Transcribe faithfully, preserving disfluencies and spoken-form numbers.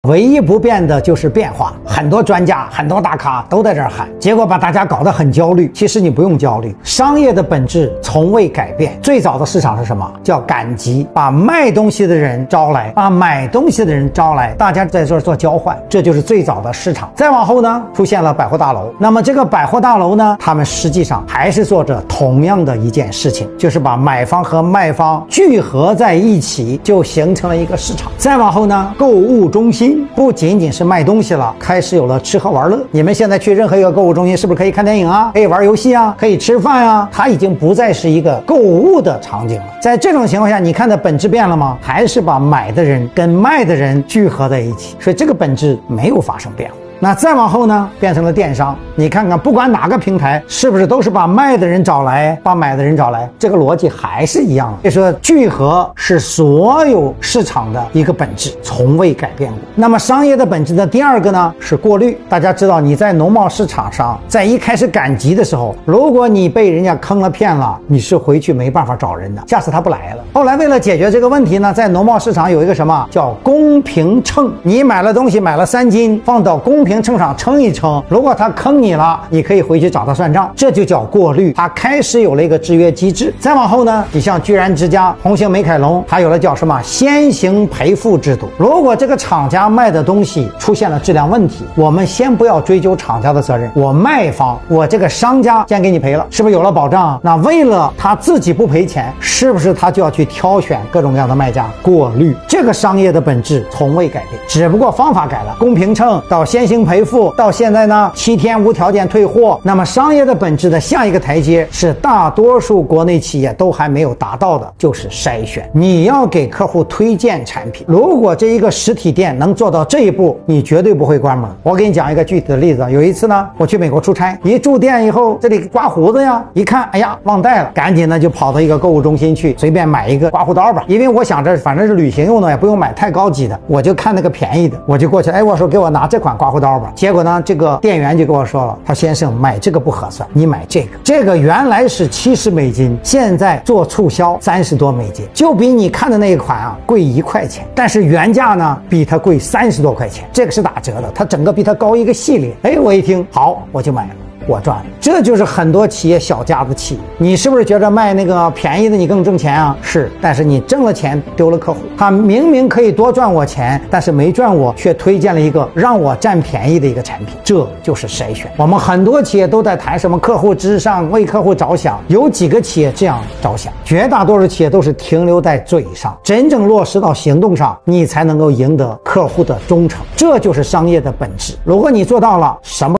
唯一不变的就是变化。很多专家、很多大咖都在这儿喊，结果把大家搞得很焦虑。其实你不用焦虑，商业的本质从未改变。最早的市场是什么？叫赶集，把卖东西的人招来，把买东西的人招来，大家在这儿做交换，这就是最早的市场。再往后呢，出现了百货大楼。那么这个百货大楼呢，他们实际上还是做着同样的一件事情，就是把买方和卖方聚合在一起，就形成了一个市场。再往后呢，购物中心不仅仅是卖东西了，开始有了吃喝玩乐。你们现在去任何一个购物中心，是不是可以看电影啊，可以玩游戏啊，可以吃饭啊？它已经不再是一个购物的场景了。在这种情况下，你看的本质变了吗？还是把买的人跟卖的人聚合在一起，所以这个本质没有发生变化。那再往后呢，变成了电商。你看看，不管哪个平台，是不是都是把卖的人找来，把买的人找来？这个逻辑还是一样的。所以说，聚合是所有市场的一个本质，从未改变过。那么，商业的本质的第二个呢，是过滤。大家知道，你在农贸市场上，在一开始赶集的时候，如果你被人家坑了、骗了，你是回去没办法找人的，下次他不来了。后来为了解决这个问题呢，在农贸市场有一个什么叫公平秤？你买了东西，买了三斤，放到公平秤上称一称，如果他坑你了，你可以回去找他算账，这就叫过滤。他开始有了一个制约机制。再往后呢，你像居然之家、红星美凯龙，还有了叫什么先行赔付制度。如果这个厂家卖的东西出现了质量问题，我们先不要追究厂家的责任，我卖方，我这个商家先给你赔了，是不是有了保障？那为了他自己不赔钱，是不是他就要去挑选各种各样的卖家？过滤。这个商业的本质从未改变，只不过方法改了，公平秤到先行赔付，到现在呢，七天无条件退货。那么商业的本质的下一个台阶是大多数国内企业都还没有达到的，就是筛选。你要给客户推荐产品，如果这一个实体店能做到这一步，你绝对不会关门。我给你讲一个具体的例子，有一次呢，我去美国出差，一住店以后，这里刮胡子呀，一看，哎呀，忘带了，赶紧呢就跑到一个购物中心去，随便买一个刮胡刀吧，因为我想着反正是旅行用的，也不用买太高级的，我就看那个便宜的，我就过去，哎，我说给我拿这款刮胡刀吧。结果呢，这个店员就跟我说了，他先生买这个不合算，你买这个，这个原来是七十美金，现在做促销三十多美金，就比你看的那一款啊贵一块钱，但是原价呢比它贵三十多块钱，这个是打折的，它整个比它高一个系列。哎，我一听好，我就买了。我赚了，这就是很多企业小家子气。你是不是觉得卖那个便宜的你更挣钱啊？是，但是你挣了钱丢了客户。他明明可以多赚我钱，但是没赚我，却推荐了一个让我占便宜的一个产品，这就是筛选。我们很多企业都在谈什么客户至上，为客户着想，有几个企业这样着想？绝大多数企业都是停留在嘴上，真正落实到行动上，你才能够赢得客户的忠诚。这就是商业的本质。如果你做到了，什么